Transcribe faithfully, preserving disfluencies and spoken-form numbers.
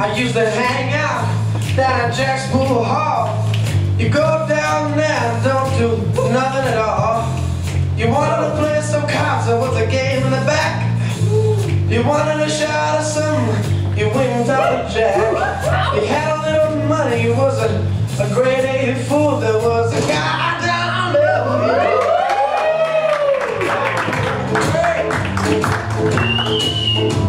I used to hang out down at Jack's Pool Hall. You go down there and don't do nothing at all. You wanted to play some cards, there was a game in the back. You wanted a shot of some, you winked out a jack. You had a little money, you was a, a grade A fool. There was a guy down there with you. Hey.